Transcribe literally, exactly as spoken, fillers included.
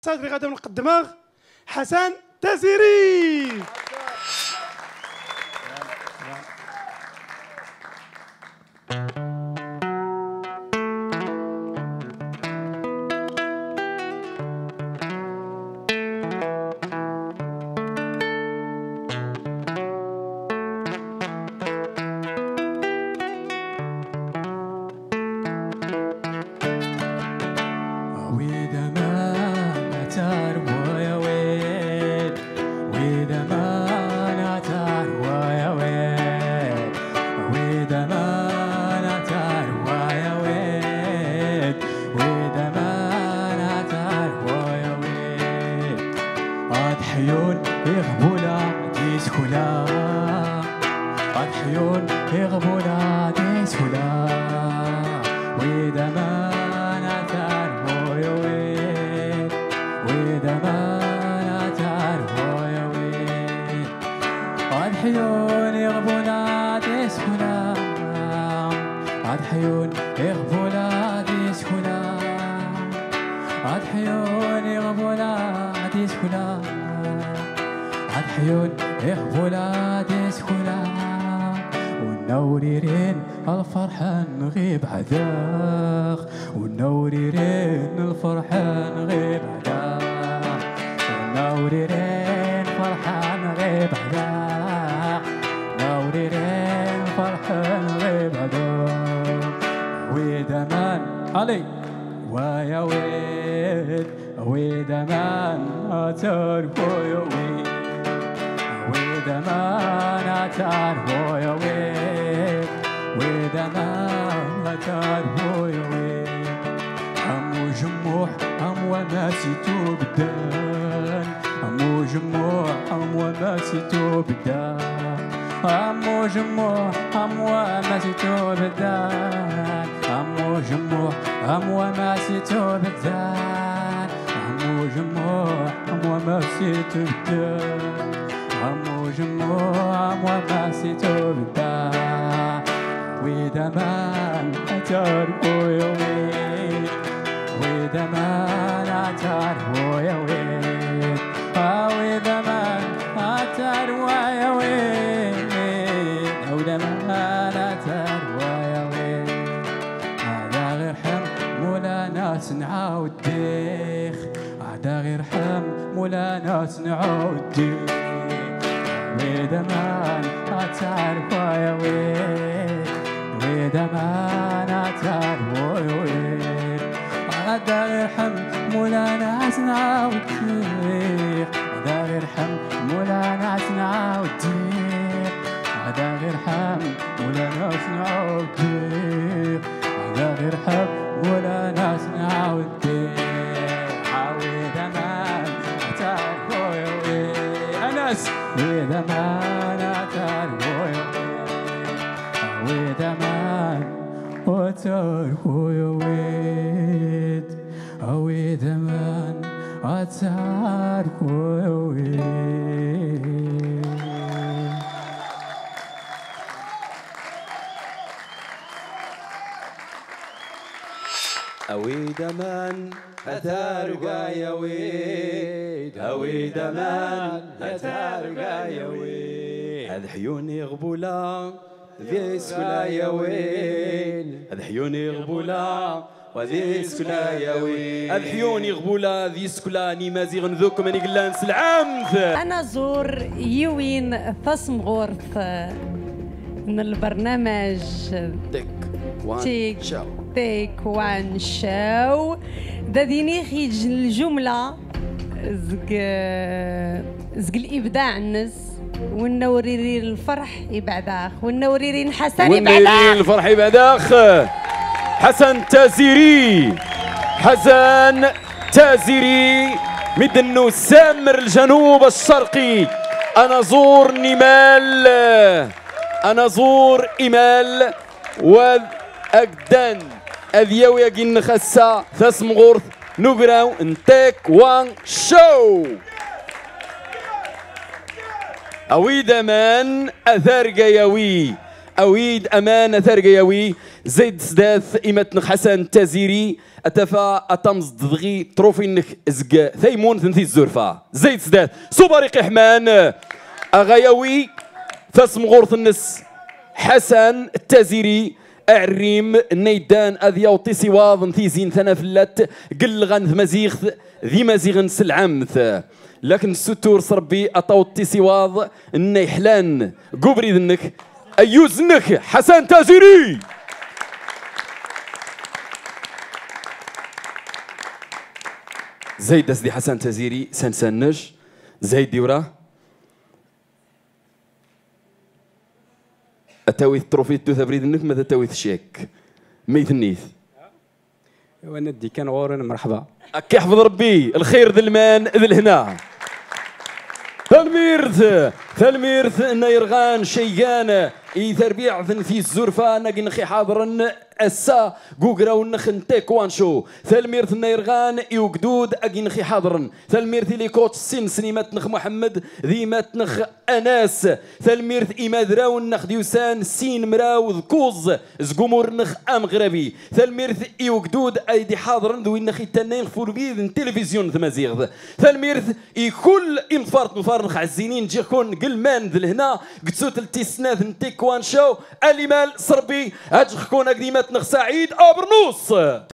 استاذ غادا نقدمه حسن تازيري. حيون يغبولا ديسكولا قد حيون يغبولا ديسكولا وإذا ما نتار بويا وين وإذا ما نتار بويا وين قد حيون يغبولا ديسكولا قد حيون يغبولا ديسكولا قد حيون يغبولا ديسكولا عاد حيون يغبولا ديسكولا والنوريرين الفرحة نغيب عذاخ والنوريرين الفرحة نغيب عذاخ والنوريرين فرحة نغيب عذاخ نوريرين فرحة نغيب عذاخ وإذا مان علي ويا ويد وإذا ما نتار بويا ويد وإذا ما نتار بويا ويد وإذا ما نتار بويا ويد أمو جموح أمو ما سيتو بدان أمو جموح أمو ما سيتو بدان أمو جموح أمو ما سيتو بدان أمو جموح أمو ما سيتو بدان أمو جموع أمو ما سيتو بدان أمو جموع أمو ما سيتو بدان وإذا ما نتار بويا ويد وإذا ما نتار بويا ويد وإذا ما نتار بويا ويد وإذا ما نتار بويا ويد هذا غير حم مولا ناس نعاود ديخ عدا غير حم مولا ناس نعودي وإذا ما نتعرف يا ويل وإذا ما نتعرف يا ويل عدا غير حم مولا ناس نعودي عدا غير حم مولا ناس نعودي عدا غير حم مولا ناس نعودي عدا غير حم مولا ناس نعودي وإذا ما نتار بويا وإذا ما نتار بويا ويد أو إذا ما نتار بويا ويد أويدا من أثار يا ويد أويدا من أثار يا ويد هذ حيوني غبولا ذي سكلا يا ويل هذ حيوني غبولا وذي سكلا يا ويل هذ حيوني غبولا ذي سكلا نيمازي غنذوك من يقلانس العامث أنا زور يوين ثصم غورث من البرنامج تيك وان تيك شو تيك وان شو دا ديني خيج الجملة زق زق الإبداع الناس والنوريرين الفرح يبعداخ والنوريرين حسن يبعداخ والنوريرين الفرح يبعداخ حسن تازيري حسن تازيري مدنو سامر الجنوب الشرقي أنا زور نمال أنا زور إمال وأقدن أذيو يقين خسا ثسم غورث نقراو انتيك وان شو أوي دمان أثار قياوي أويد أمان ثرقيوي زيد سداث إمتنخ حسن تازيري أتفا أتمز دغي تروفينك زق ثيمون ثنثي الزرفة زيد سداث سوبريق حمان أغيوي ثسم غورث النس حسن التازيري أعريم نيدان أذيوطي سواض نثي زين ثنافلت قل غنث مزيغ ذي مزيغ سلعمث لكن الستور صربي أطوطي سواض النيحلان قبري ذنك أيوزنك حسن تازيري زيد دسدي حسن تازيري سنسنج زيد ديورا أتاويث تروفي تو ثبريد النك ماذا تاويث شيك ميت النيث وندي كان غورن مرحبا أكي حفظ ربي الخير ذي المان ذي الهنا ثلميرث ثلميرث نيرغان شيان اي تربيع في الزرفه نقي نخي حاضرن اسا قوقراو نخن تيكوان شو ثلميرث نيرغان يوقدود اقي نخي حاضرن ثلميرث لي كوت سن سنيمات نخ محمد ذي مات نخ اناس ثلميرث ايمادراو نخ ديوسان سين مراو ذكوز زقومور نخ ام غربي ثلميرث يوقدود ايدي حاضرن ذوي نخي تنين فور بيذ تلفزيون ثمازيغ ثلميرث يكل امفارت مفارنخ عزينين جيكون قلمان ذي لهنا قدسوت التسناث نتيكوان شو اليمال صربي اجخ كون اقديمات نخ سعيد ابرنوس